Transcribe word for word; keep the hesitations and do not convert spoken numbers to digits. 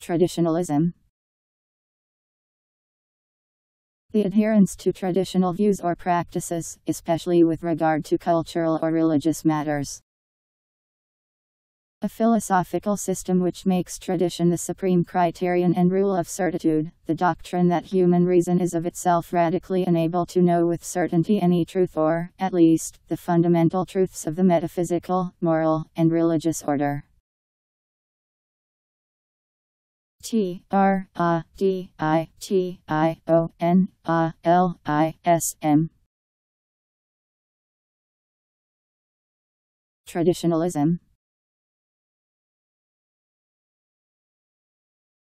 Traditionalism. The adherence to traditional views or practices, especially with regard to cultural or religious matters. A philosophical system which makes tradition the supreme criterion and rule of certitude, the doctrine that human reason is of itself radically unable to know with certainty any truth or, at least, the fundamental truths of the metaphysical, moral, and religious order. T R A D I T I O N A L I S M. Traditionalism.